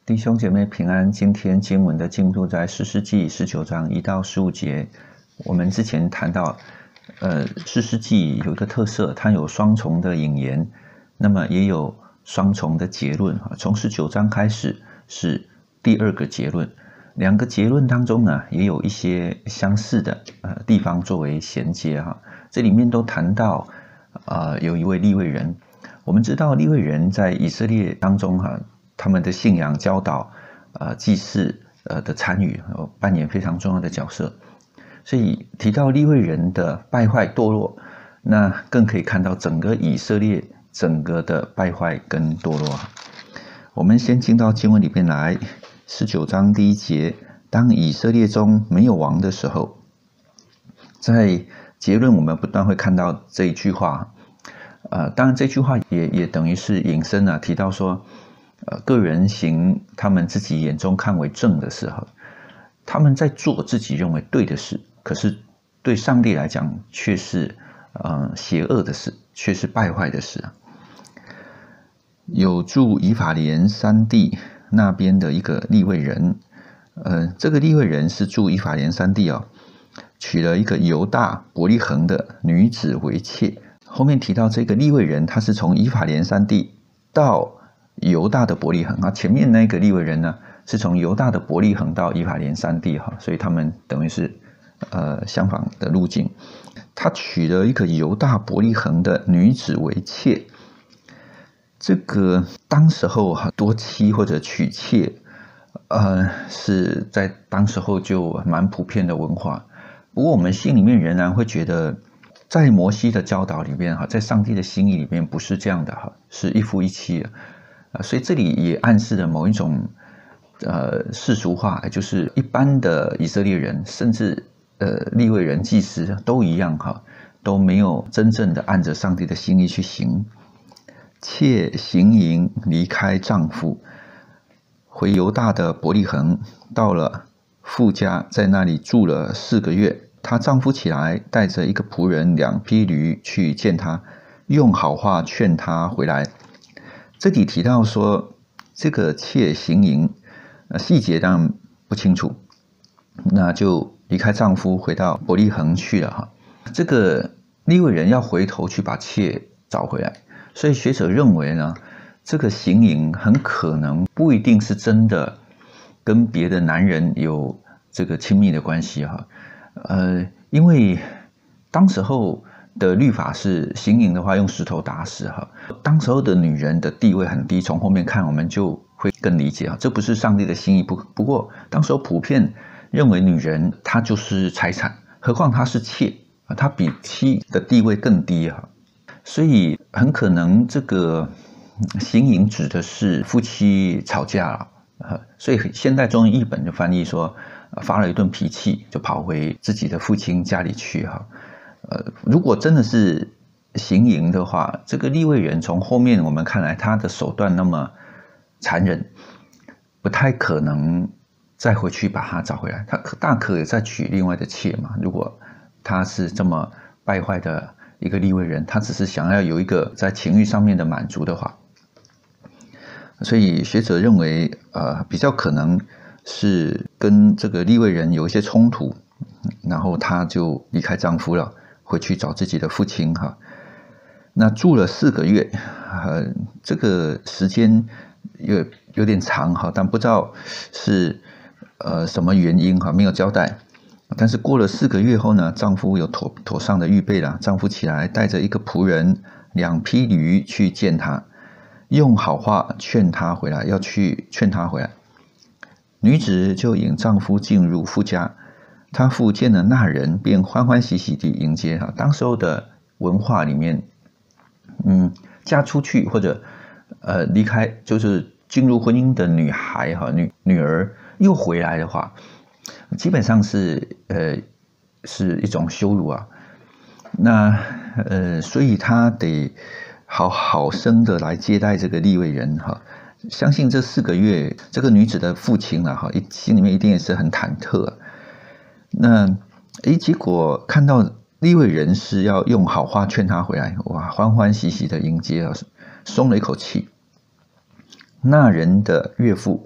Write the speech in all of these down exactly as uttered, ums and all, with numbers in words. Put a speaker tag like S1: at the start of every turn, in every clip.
S1: 弟兄姐妹平安，今天经文的进度在士师记十九章一到十五节。我们之前谈到，呃，士师记有一个特色，它有双重的引言，那么也有双重的结论。从十九章开始是第二个结论，两个结论当中呢，也有一些相似的呃地方作为衔接哈。这里面都谈到，呃，有一位利未人。我们知道利未人在以色列当中哈。他们的信仰教导，呃，祭祀呃的参与，扮演非常重要的角色。所以提到利未人的败坏堕落，那更可以看到整个以色列整个的败坏跟堕落。我们先进到经文里面来，十九章第一节，当以色列中没有王的时候，在结论我们不断会看到这一句话。呃，当然这句话也也等于是引申啊，提到说。呃，个人行他们自己眼中看为正的时候，他们在做自己认为对的事，可是对上帝来讲却是呃邪恶的事，却是败坏的事啊。有住以法莲山地那边的一个利未人，呃，这个利未人是住以法莲山地哦，娶了一个犹大伯利恒的女子为妾。后面提到这个利未人，他是从以法莲山地到犹大的伯利恒啊，前面那个利未人呢，是从犹大的伯利恒到以法莲山地哈，所以他们等于是呃相反的路径。他娶了一个犹大伯利恒的女子为妾，这个当时候哈多妻或者娶妾，呃是在当时候就蛮普遍的文化。不过我们心里面仍然会觉得，在摩西的教导里面哈，在上帝的心意里面不是这样的哈，是一夫一妻。所以这里也暗示了某一种呃世俗化，就是一般的以色列人，甚至呃利未人、祭司都一样哈，都没有真正的按着上帝的心意去行。妾行营离开丈夫，回犹大的伯利恒，到了父家，在那里住了四个月。她丈夫起来，带着一个仆人、两匹驴去见她，用好话劝她回来。这里提到说，这个妾行营，呃，细节当然不清楚，那就离开丈夫回到伯利恒去了哈。这个利未人要回头去把妾找回来，所以学者认为呢，这个行营很可能不一定是真的跟别的男人有这个亲密的关系哈，呃，因为当时候的律法是行营的话用石头打死哈，当时候的女人的地位很低，从后面看我们就会更理解啊，这不是上帝的心意。不不过当时候普遍认为女人她就是财产，何况她是妾啊，她比妻的地位更低哈，所以很可能这个行营指的是夫妻吵架了啊，所以现代中文译本就翻译说发了一顿脾气就跑回自己的父亲家里去哈。呃，如果真的是行营的话，这个利未人从后面我们看来，他的手段那么残忍，不太可能再回去把他找回来。他大可以再娶另外的妾嘛。如果他是这么败坏的一个利未人，他只是想要有一个在情欲上面的满足的话，所以学者认为，呃，比较可能是跟这个利未人有一些冲突，然后他就离开丈夫了。回去找自己的父亲哈，那住了四个月，呃，这个时间有有点长哈，但不知道是呃什么原因哈，没有交代。但是过了四个月后呢，丈夫有妥妥善的预备了，丈夫起来带着一个仆人、两匹驴去见她，用好话劝她回来，要去劝她回来。女子就引丈夫进入夫家。他父见了那人，便欢欢喜喜地迎接他。当时候的文化里面，嗯，嫁出去或者呃离开，就是进入婚姻的女孩哈，女女儿又回来的话，基本上是呃是一种羞辱啊。那呃，所以他得好好生的来接待这个利未人哈。相信这四个月，这个女子的父亲啊哈，心里面一定也是很忐忑啊。那诶，结果看到利未人是要用好话劝他回来，哇，欢欢喜喜的迎接啊，松了一口气。那人的岳父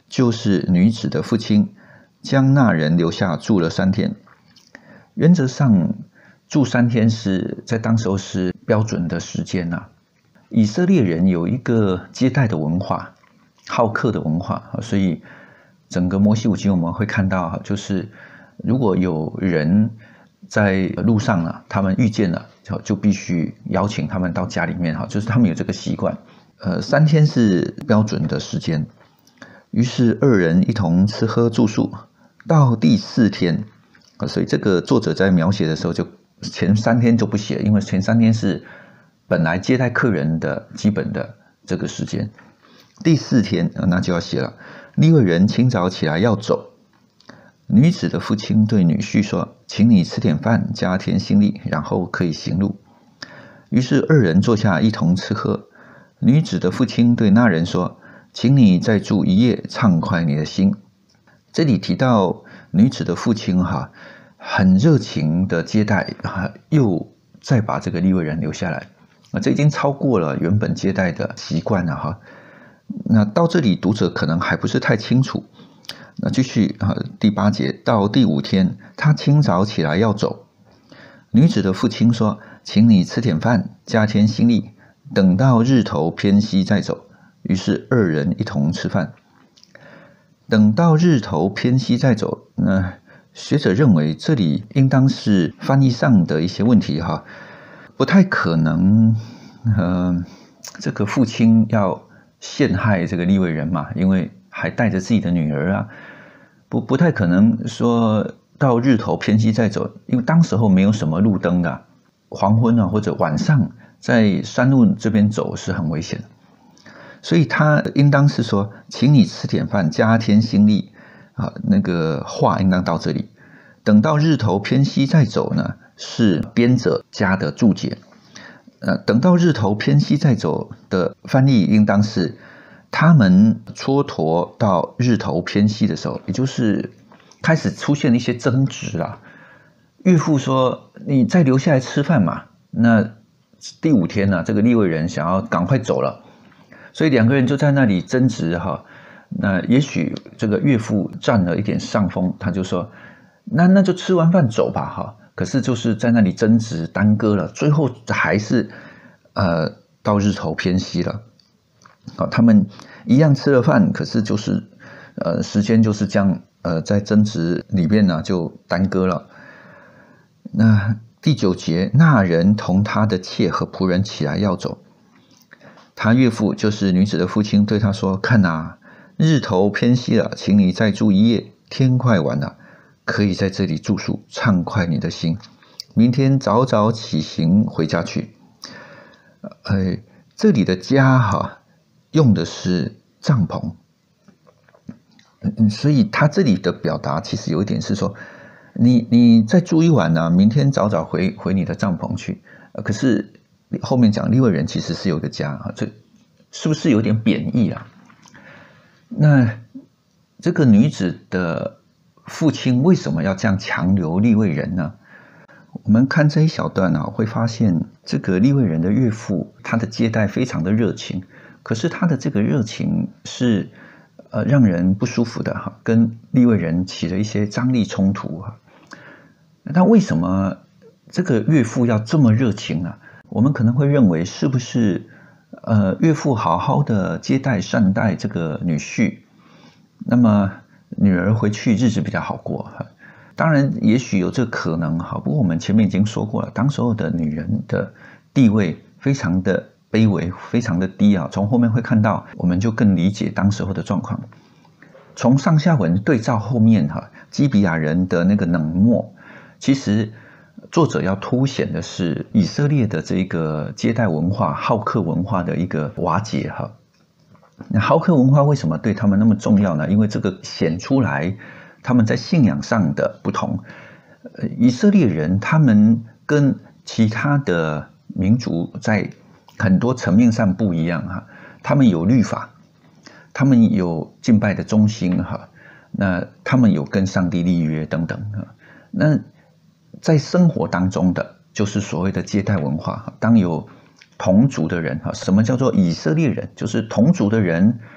S1: 就是女子的父亲将那人留下住了三天。原则上住三天是在当时候是标准的时间啊。以色列人有一个接待的文化，好客的文化，所以整个摩西五经我们会看到，就是如果有人在路上啊，他们遇见了，就必须邀请他们到家里面，就是他们有这个习惯。呃，三天是标准的时间。于是二人一同吃喝住宿，到第四天，所以这个作者在描写的时候，就前三天就不写，因为前三天是本来接待客人的基本的这个时间。第四天那就要写了，利未人清早起来要走，女子的父亲对女婿说：“请你吃点饭，加添心力，然后可以行路。”于是二人坐下一同吃喝。女子的父亲对那人说：“请你再住一夜，畅快你的心。”这里提到女子的父亲哈，很热情的接待，又再把这个利未人留下来，这已经超过了原本接待的习惯了哈。那到这里读者可能还不是太清楚。那继续啊，第八节到第五天，他清早起来要走。女子的父亲说：“请你吃点饭，加添心力，等到日头偏西再走。”于是二人一同吃饭。等到日头偏西再走，那学者认为这里应当是翻译上的一些问题哈，不太可能，呃，这个父亲要陷害这个利未人嘛，因为还带着自己的女儿啊，不不太可能说到日头偏西再走，因为当时候没有什么路灯的，黄昏啊或者晚上在山路这边走是很危险的。所以他应当是说，请你吃点饭，加添心力啊。那个话应当到这里。等到日头偏西再走呢，是编者加的注解。呃，等到日头偏西再走的翻译应当是，他们蹉跎到日头偏西的时候，也就是开始出现一些争执啦。岳父说：“你再留下来吃饭嘛。”那第五天呢、啊，这个利未人想要赶快走了。所以两个人就在那里争执哈，那也许这个岳父占了一点上风，他就说：“那那就吃完饭走吧哈。”可是就是在那里争执耽搁了，最后还是呃到日头偏西了。好，他们一样吃了饭，可是就是呃时间就是这样呃在争执里面呢就耽搁了。那第九节，那人同他的妾和仆人起来要走。他岳父就是女子的父亲对他说：“看啊，日头偏西了，请你再住一夜，天快晚了，可以在这里住宿，畅快你的心。明天早早起行回家去。”呃，这里的家哈用的是帐篷，嗯，所以他这里的表达其实有一点是说，你你再住一晚呢、啊，明天早早回回你的帐篷去。呃、可是后面讲利未人其实是有个家啊，这是不是有点贬义啊？那这个女子的父亲为什么要这样强留利未人呢？我们看这一小段啊，会发现这个利未人的岳父他的接待非常的热情，可是他的这个热情是呃让人不舒服的哈，跟利未人起了一些张力冲突哈。那为什么这个岳父要这么热情啊？我们可能会认为是不是呃岳父好好的接待善待这个女婿，那么女儿回去日子比较好过。当然也许有这个可能哈，不过我们前面已经说过了，当时候的女人的地位非常的卑微，非常的低啊。从后面会看到，我们就更理解当时候的状况。从上下文对照后面哈，基比亚人的那个冷漠，其实作者要凸显的是以色列的这个接待文化、好客文化的一个瓦解哈。那好客文化为什么对他们那么重要呢？因为这个显出来他们在信仰上的不同。以色列人他们跟其他的民族在很多层面上不一样哈，他们有律法，他们有敬拜的中心哈，那他们有跟上帝立约等等哈。那在生活当中的就是所谓的接待文化，当有同族的人哈，什么叫做以色列人？就是同族的人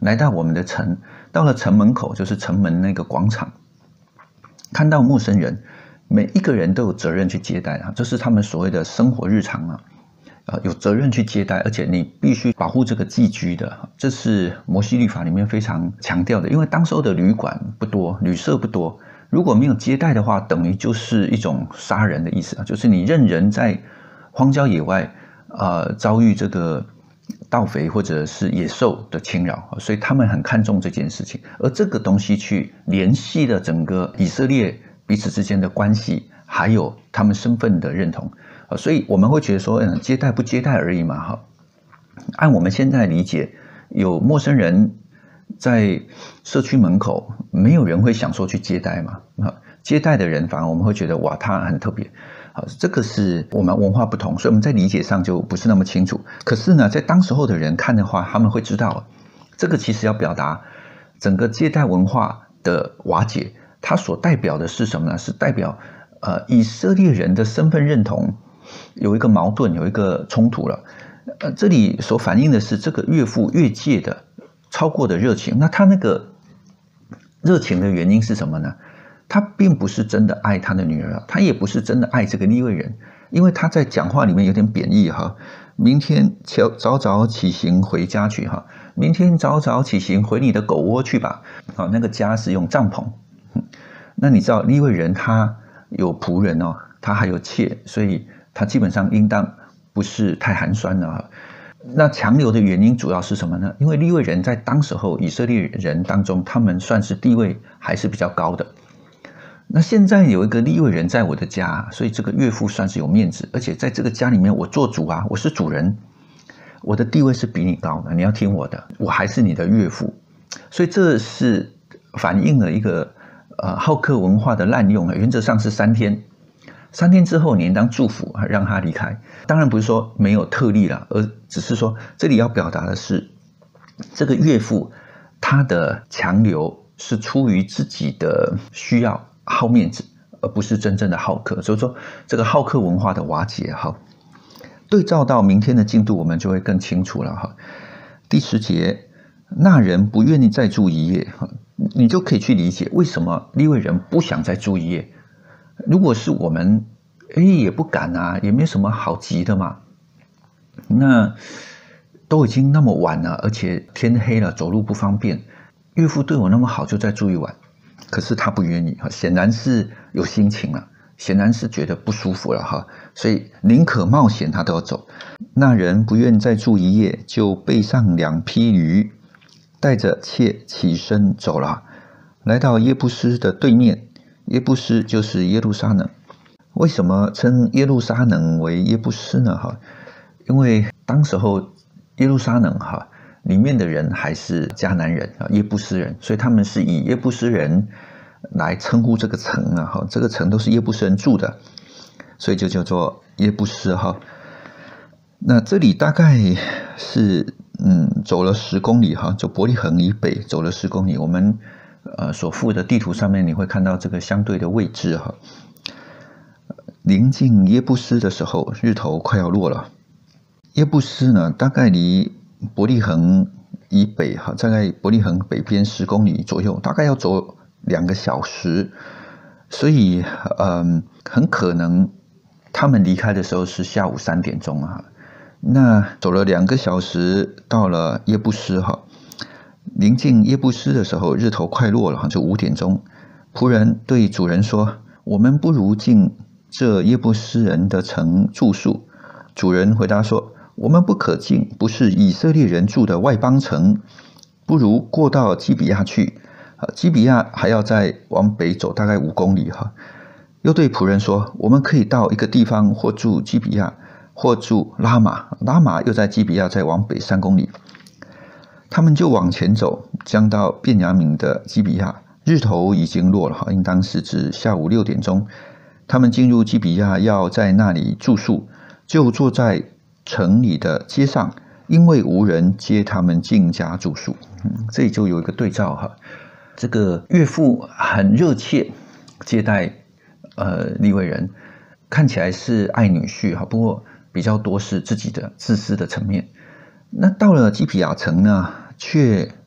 S1: 来到我们的城，到了城门口，就是城门那个广场，看到陌生人，每一个人都有责任去接待啊，这是他们所谓的生活日常啊。呃，有责任去接待，而且你必须保护这个寄居的，这是摩西律法里面非常强调的。因为当时候的旅馆不多，旅社不多，如果没有接待的话，等于就是一种杀人的意思啊，就是你任人在荒郊野外，呃，遭遇这个盗匪或者是野兽的侵扰，所以他们很看重这件事情。而这个东西去联系了整个以色列彼此之间的关系，还有他们身份的认同。所以我们会觉得说，嗯，接待不接待而已嘛，哈。按我们现在理解，有陌生人在社区门口，没有人会想说去接待嘛，啊，接待的人反而我们会觉得哇，他很特别，好，这个是我们文化不同，所以我们在理解上就不是那么清楚。可是呢，在当时候的人看的话，他们会知道，这个其实要表达整个接待文化的瓦解，它所代表的是什么呢？是代表呃以色列人的身份认同有一个矛盾，有一个冲突了。呃，这里所反映的是这个岳父越界的超过的热情。那他那个热情的原因是什么呢？他并不是真的爱他的女儿，他也不是真的爱这个利未人，因为他在讲话里面有点贬义哈。明天早早起行回家去哈，明天早早起行回你的狗窝去吧。好，那个家是用帐篷。那你知道利未人他有仆人哦，他还有妾，所以他基本上应当不是太寒酸了。那强留的原因主要是什么呢？因为利未人在当时候以色列人当中，他们算是地位还是比较高的。那现在有一个利未人在我的家，所以这个岳父算是有面子，而且在这个家里面我做主啊，我是主人，我的地位是比你高的，你要听我的，我还是你的岳父。所以这是反映了一个呃好客文化的滥用，原则上是三天。三天之后，你应当祝福，让他离开。当然不是说没有特例了，而只是说这里要表达的是，这个岳父他的强留是出于自己的需要，好面子，而不是真正的好客。所以说，这个好客文化的瓦解，哈，对照到明天的进度，我们就会更清楚了哈。第十节，那人不愿意再住一夜，你就可以去理解为什么利未人不想再住一夜。如果是我们，哎，也不敢啊，也没什么好急的嘛。那都已经那么晚了，而且天黑了，走路不方便。岳父对我那么好，就再住一晚。可是他不愿意，显然是有心情了，显然是觉得不舒服了哈，所以宁可冒险他都要走。那人不愿再住一夜，就备上两匹驴，带着妾起身走了，来到耶布斯的对面。耶布斯就是耶路撒冷。为什么称耶路撒冷为耶布斯呢？哈，因为当时候耶路撒冷哈里面的人还是迦南人啊，耶布斯人，所以他们是以耶布斯人来称呼这个城啊，哈，这个城都是耶布斯人住的，所以就叫做耶布斯哈。那这里大概是嗯走了十公里哈，就伯利恒以北走了十公里，我们。呃，所附的地图上面你会看到这个相对的位置哈。临近耶布斯的时候，日头快要落了。耶布斯呢，大概离伯利恒以北哈，大概伯利恒北边十公里左右，大概要走两个小时。所以，嗯，很可能他们离开的时候是下午三点钟啊。那走了两个小时，到了耶布斯哈。临近耶布斯的时候，日头快落了，就五点钟。仆人对主人说：“我们不如进这耶布斯人的城住宿。”主人回答说：“我们不可进，不是以色列人住的外邦城，不如过到基比亚去。基比亚还要再往北走大概五公里哈。”又对仆人说：“我们可以到一个地方，或住基比亚，或住拉玛。拉玛又在基比亚再往北三公里。”他们就往前走，将到便雅悯的基比亚。日头已经落了，应当是指下午六点钟。他们进入基比亚，要在那里住宿，就坐在城里的街上，因为无人接他们进家住宿。嗯，这里就有一个对照哈。这个岳父很热切接待呃利未人，看起来是爱女婿哈，不过比较多是自己的自私的层面。那到了基比亚城呢，却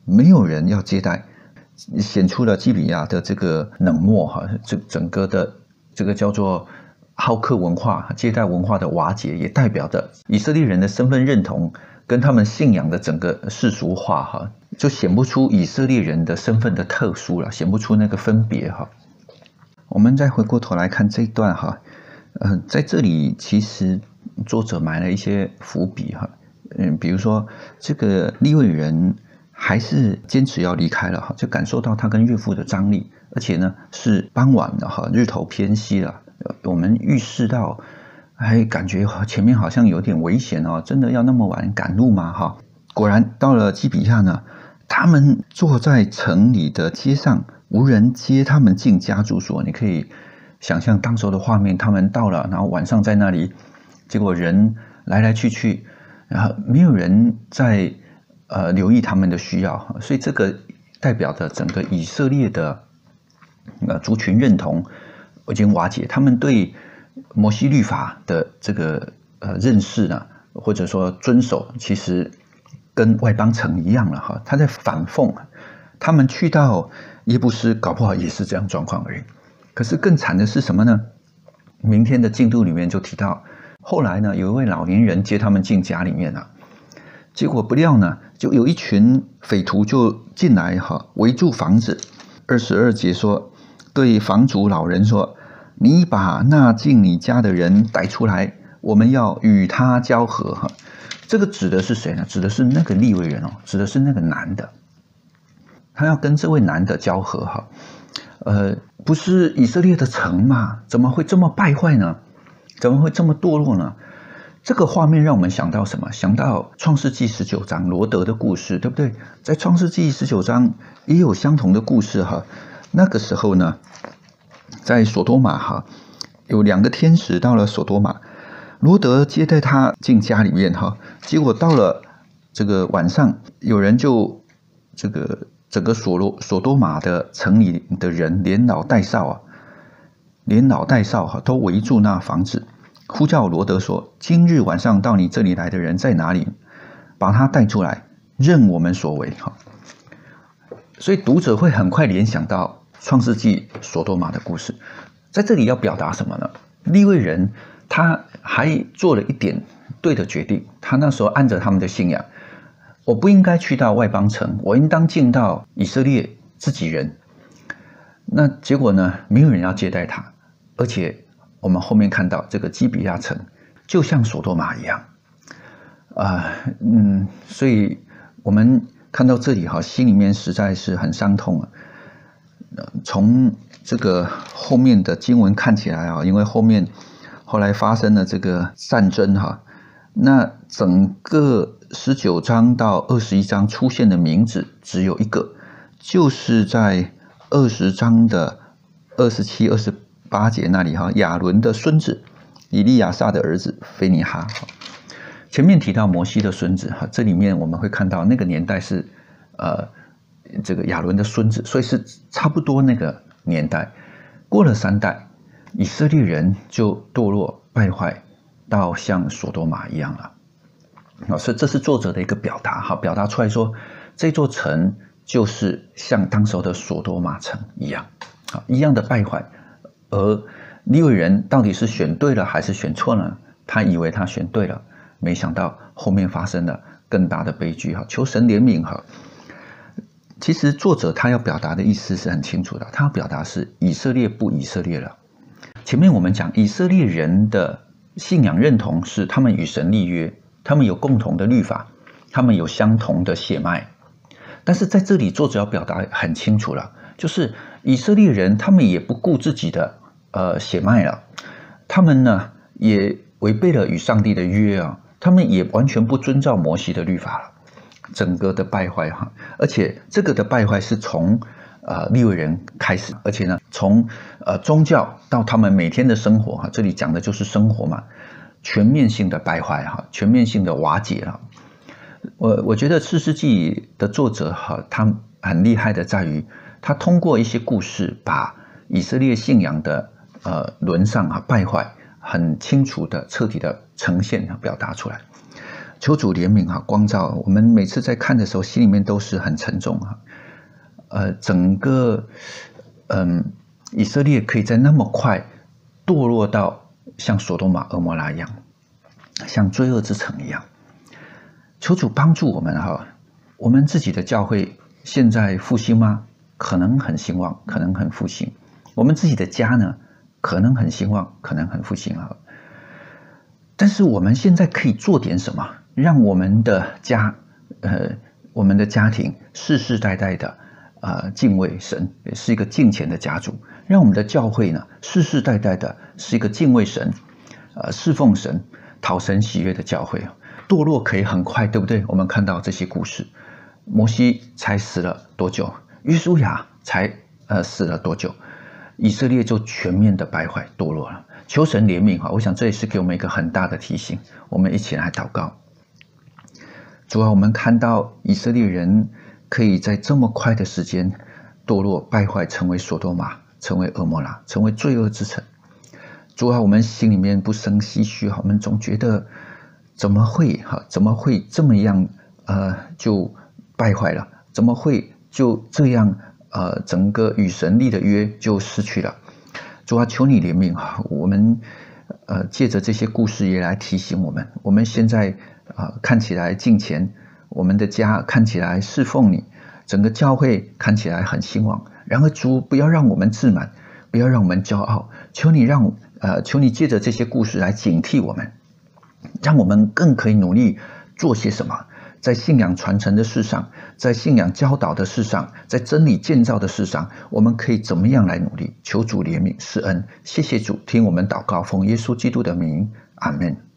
S1: 没有人要接待，显出了基比亚的这个冷漠哈，这整个的这个叫做好客文化、接待文化的瓦解，也代表着以色列人的身份认同跟他们信仰的整个世俗化哈，就显不出以色列人的身份的特殊了，显不出那个分别哈。我们再回过头来看这一段哈，呃，在这里其实作者埋了一些伏笔哈，嗯，比如说这个利未人还是坚持要离开了哈，就感受到他跟岳父的张力，而且呢是傍晚了哈，日头偏西了，我们预示到，哎，感觉前面好像有点危险哦，真的要那么晚赶路吗？哈，果然到了基比亚呢，他们坐在城里的街上，无人接他们进家住所。你可以想象当时的画面，他们到了，然后晚上在那里，结果人来来去去，然后没有人在呃留意他们的需要，所以这个代表着整个以色列的呃族群认同已经瓦解，他们对摩西律法的这个呃认识呢，或者说遵守，其实跟外邦城一样了哈，他在反讽，他们去到耶布斯，搞不好也是这样状况而已。可是更惨的是什么呢？明天的进度里面就提到，后来呢，有一位老年人接他们进家里面了，结果不料呢，就有一群匪徒就进来哈，围住房子。二十二节说，对房主老人说：“你把那进你家的人带出来，我们要与他交合。”哈，这个指的是谁呢？指的是那个利未人哦，指的是那个男的，他要跟这位男的交合哈。呃，不是以色列的城嘛？怎么会这么败坏呢？怎么会这么堕落呢？这个画面让我们想到什么？想到创世纪十九章罗德的故事，对不对？在创世纪十九章也有相同的故事哈。那个时候呢，在索多玛哈，有两个天使到了索多玛，罗德接待他进家里面哈，结果到了这个晚上，有人就这个整个索罗索多玛的城里的人，连老带少啊，连老带少哈，都围住那房子，呼叫罗德说：“今日晚上到你这里来的人在哪里？把他带出来，任我们所为。”哈，所以读者会很快联想到创世纪索多玛的故事。在这里要表达什么呢？利未人他还做了一点对的决定，他那时候按着他们的信仰，我不应该去到外邦城，我应当进到以色列自己人。那结果呢，没有人要接待他，而且我们后面看到这个基比亚城就像索多玛一样啊、呃，嗯，所以我们看到这里哈，心里面实在是很伤痛啊。从这个后面的经文看起来啊，因为后面后来发生了这个战争哈，那整个十九章到二十一章出现的名字只有一个，就是在二十章的二十七、二十八节那里哈，亚伦的孙子以利亚撒的儿子菲尼哈。前面提到摩西的孙子哈，这里面我们会看到那个年代是呃这个亚伦的孙子，所以是差不多那个年代。过了三代，以色列人就堕落败坏到像索多玛一样了。所以这是作者的一个表达哈，表达出来说这座城就是像当时的索多玛城一样，啊，一样的败坏。而利未人到底是选对了还是选错了？他以为他选对了，没想到后面发生了更大的悲剧哈！求神怜悯哈！其实作者他要表达的意思是很清楚的，他要表达是以色列不以色列了。前面我们讲以色列人的信仰认同是他们与神立约，他们有共同的律法，他们有相同的血脉。但是在这里作者要表达很清楚了，就是以色列人他们也不顾自己的呃血脉了，他们呢也违背了与上帝的约啊，他们也完全不遵照摩西的律法了。整个的败坏哈，而且这个的败坏是从呃利未人开始，而且呢，从呃宗教到他们每天的生活哈，这里讲的就是生活嘛，全面性的败坏哈，全面性的瓦解了。我我觉得士师记的作者哈，他很厉害的在于，他通过一些故事，把以色列信仰的呃沦丧啊败坏，很清楚的、彻底的呈现和表达出来。 求主怜悯啊，光照我们。每次在看的时候，心里面都是很沉重啊。呃，整个嗯，以色列可以在那么快堕落到像索多玛、蛾摩拉一样，像罪恶之城一样。求主帮助我们哈，我们自己的教会现在复兴吗？可能很兴旺，可能很复兴。我们自己的家呢，可能很兴旺，可能很复兴啊。但是我们现在可以做点什么，让我们的家，呃，我们的家庭世世代代的呃敬畏神，也是一个敬虔的家族。让我们的教会呢，世世代代的是一个敬畏神，呃，侍奉神、讨神喜悦的教会。堕落可以很快，对不对？我们看到这些故事，摩西才死了多久？约书亚才呃死了多久？以色列就全面的败坏堕落了。求神怜悯哈，我想这也是给我们一个很大的提醒。我们一起来祷告。主啊，我们看到以色列人可以在这么快的时间堕落败坏，成为索多玛，成为蛾摩拉，成为罪恶之城。主啊，我们心里面不生唏嘘哈，我们总觉得怎么会哈，怎么会这么样呃就败坏了？怎么会就这样呃整个与神立的约就失去了？主啊，求你怜悯啊！我们呃借着这些故事也来提醒我们，我们现在啊、呃、看起来敬虔，我们的家看起来侍奉你，整个教会看起来很兴旺。然而主，不要让我们自满，不要让我们骄傲，求你让呃求你借着这些故事来警惕我们，让我们更可以努力做些什么。在信仰传承的事上，在信仰教导的事上，在真理建造的事上，我们可以怎么样来努力？求主怜悯施恩，谢谢主，听我们祷告，奉耶稣基督的名，阿们。